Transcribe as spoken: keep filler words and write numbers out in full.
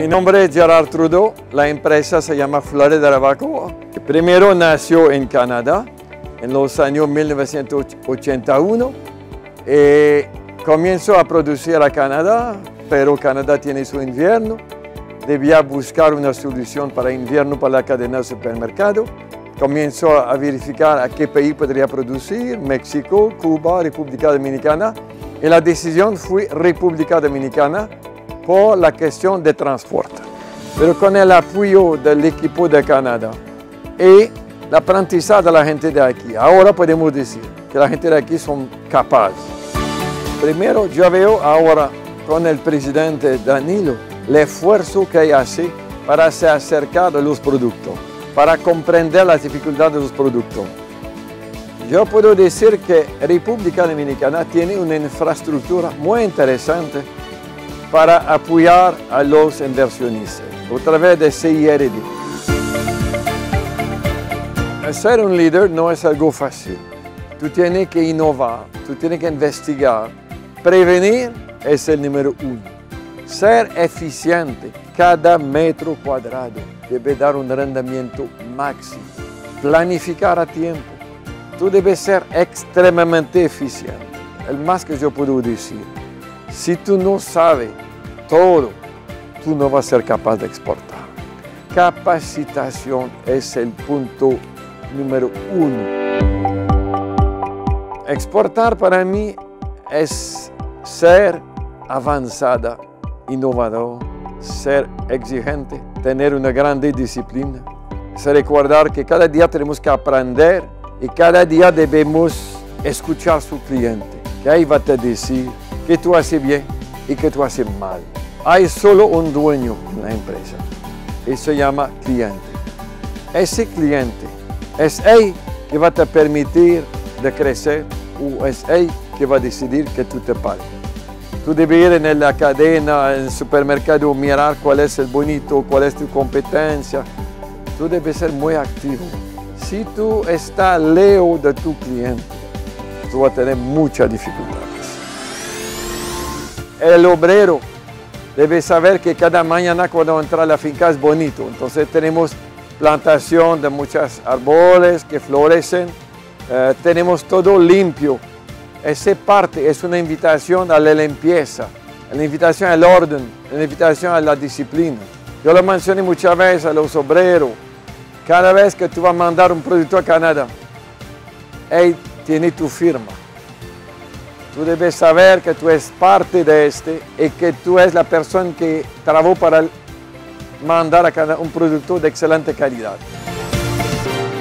Mi nombre es Gerard Trudeau, la empresa se llama Florida Arabacoa. Primero nació en Canadá en los años mil novecientos ochenta y uno. Eh, comenzó a producir a Canadá, pero Canadá tiene su invierno. Debía buscar una solución para invierno para la cadena de supermercado. Comenzó a verificar a qué país podría producir, México, Cuba, República Dominicana. Y la decisión fue República Dominicana por la cuestión de transporte. Pero con el apoyo del equipo de Canadá y el aprendizaje de la gente de aquí, ahora podemos decir que la gente de aquí son capaces. Primero, yo veo ahora con el presidente Danilo el esfuerzo que hace para se acercar a los productos, para comprender las dificultades de los productos. Yo puedo decir que República Dominicana tiene una infraestructura muy interesante para apoyar a los inversionistas a través de C I R D. Ser un líder no es algo fácil. Tú tienes que innovar, tú tienes que investigar. Prevenir es el número uno. Ser eficiente, cada metro cuadrado debe dar un rendimiento máximo. Planificar a tiempo. Tú debes ser extremadamente eficiente. El más que yo puedo decir. Si tú no sabes todo, tú no vas a ser capaz de exportar. Capacitación es el punto número uno. Exportar para mí es ser avanzada, innovador, ser exigente, tener una grande disciplina. Es recordar que cada día tenemos que aprender y cada día debemos escuchar a su cliente, que ahí va a te decir que tú haces bien y que tú haces mal. Hay solo un dueño en la empresa y se llama cliente. Ese cliente es él que va a te permitir de crecer o es él que va a decidir que tú te pagues. Tú debes ir en la cadena, en el supermercado, mirar cuál es el bonito, cuál es tu competencia. Tú debes ser muy activo. Si tú estás lejos de tu cliente, tú vas a tener muchas dificultades. El obrero debe saber que cada mañana cuando entra a la finca es bonito. Entonces tenemos plantación de muchos árboles que florecen. Eh, tenemos todo limpio. Esa parte es una invitación a la limpieza, una invitación al orden, una invitación a la disciplina. Yo lo mencioné muchas veces a los obreros. Cada vez que tú vas a mandar un producto a Canadá, él tiene tu firma. Tú debes saber que tú eres parte de este y que tú eres la persona que trabajó para mandar a Canadá un producto de excelente calidad.